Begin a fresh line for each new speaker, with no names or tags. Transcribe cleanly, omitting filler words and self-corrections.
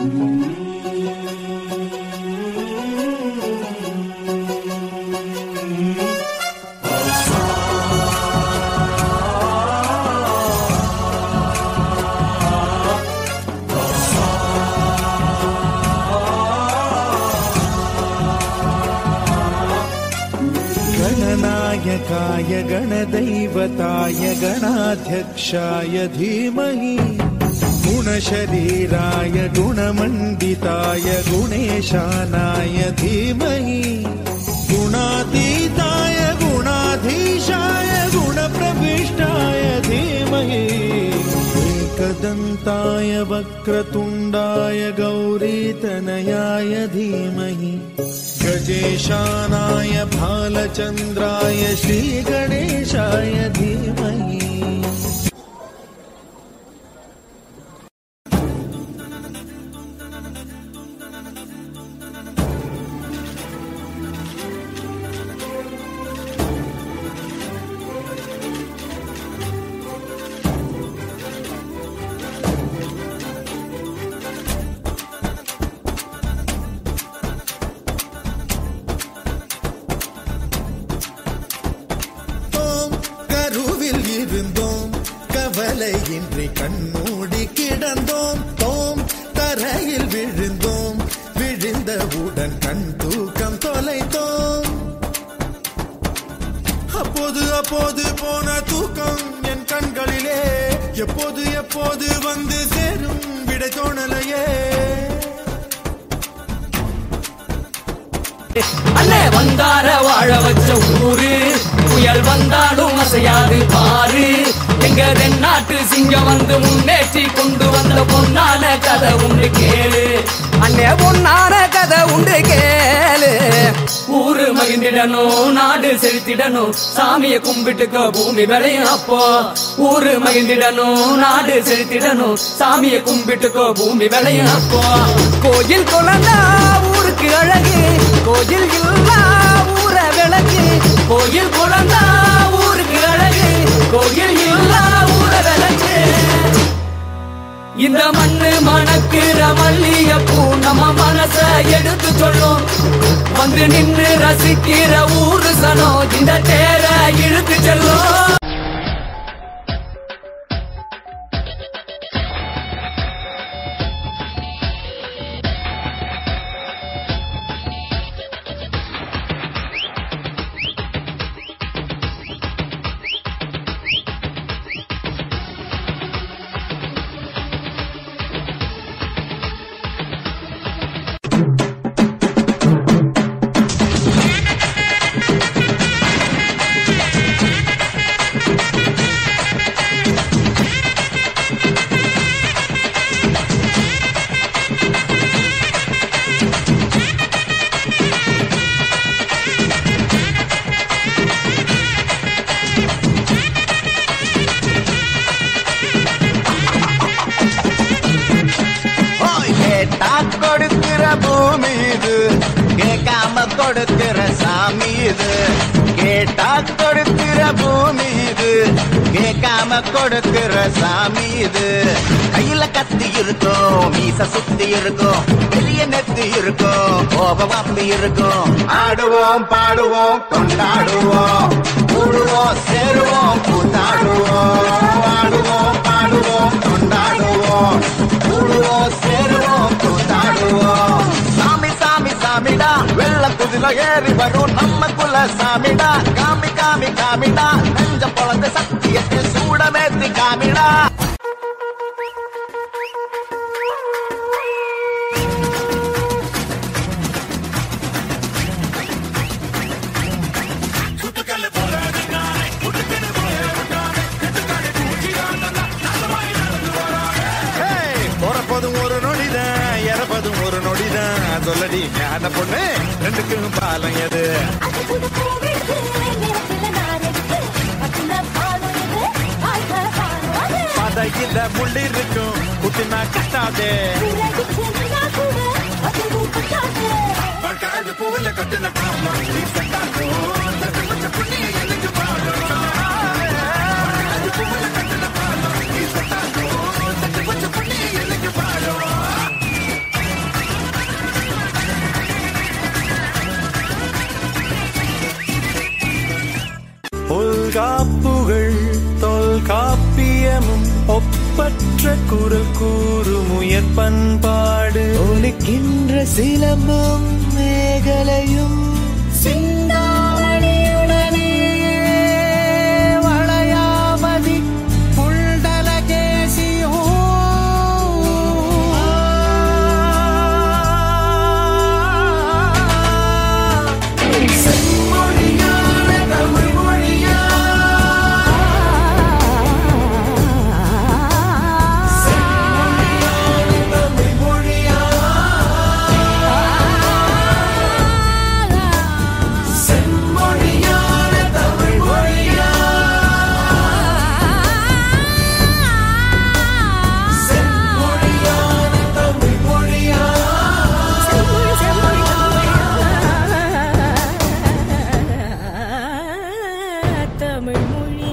गणनायकाय गणदैवताय गणाध्यक्षाय धीमहि गुणशरीराय गुणमण्डिताय गुणेशानाय धीमहि गुणातीताय गुणाधीशाय गुणप्रविष्टाय धीमहि एकदन्ताय वक्रतुण्डाय गौरीतनयाय धीमहि गजेशानाय भालचन्द्राय श्रीगणेशाय धीमहि கவலையின்றி கண்மூடி கிடந்தோம் தோம் தரையில் விழுந்தோம் விழுந்தவுடன் கண் தூக்கம் தொலைத்தோம் அப்போது அப்போது போன தூக்கம் என் கண்களிலே எப்போது எப்போது வந்து சேரும் விடை தோணலையே
அண்ணே வந்தார வாழ வச்ச ஊரு புயல் வந்தாலும் அசையாது பாரு எங்க தென்னாட்டு சிங்கம் வந்து முன்னேற்றி கொண்டு வந்த பொன்னான கதை உண்டு கேளு அண்ணே பொன்னான கதை உண்டு கேளு ஊரு மகிழ்ந்திடணும் நாடு செலுத்திடணும் சாமியை கும்பிட்டுக்க பூமி விளையும் அப்போ ஊரு மகிழ்ந்திடணும் நாடு செலுத்திடணும் சாமியை கும்பிட்டுக்கோ பூமி விளையும் அப்போ கோயில் குழந்தா ஊருக்கு அழகு கோயில் இல்லா ஊர விளக்கு கோயில் குழந்தா ஊருக்கு அழகு கோயில் இல்லா ஊர விளக்கு இந்த மண்ணு மணக்கிற மல்லிகைப்பூ நம்ம மனச எடுத்து சொல்லும் வந்து நின்று ரசிக்கிற ஊரு சனம் இந்த தேர இழுத்து செல்லும்
கொடுக்கிற பூமி இது கேட்காம கொடுக்கிற சாமி இது கேட்டா கொடுக்கிற பூமி இது கேட்காம கொடுக்கிற சாமி இது கையில கத்தி இருக்கும் மீச சுத்தி இருக்கும் பெரிய நெத்தி இருக்கும் கோபம் அப்படி இருக்கும் ஆடுவோம் பாடுவோம் கொண்டாடுவோம் கூடுவோம் சேருவோம் கூத்தாடுவோம் ஆடுவோம் பாடுவோம் கொண்டாடுவோம் கூடுவோம் சேருவோம் கூத்தாடுவோம் சாமி சாமி சாமிடா வெள்ள குதிரை ஏறி வரும் நம்ம குல சாமிடா காமி காமி காமிடா நெஞ்ச பொழந்த சத்தியத்தில் சூடமேத்தி காமிடா
ஒரு நொடிதான் இறப்பதும் ஒரு நொடிதான் சொல்லடி ஞான பொண்ணு ரெண்டுக்கும் பாலம் எது பதையில முள்ளி இருக்கும் குட்டினா கட்டாதே பூவில கட்டின ஒப்பற்ற குரல் கூறும் உயர் பண்பாடு
ஒலிக்கின்ற சிலம்பும் மேகலையும் சிந்தாமணியுடனே வளையாமதி புல்டல கேசியோ செம்மொழியான தமிழ் மொழியா
தமிழ் மொழி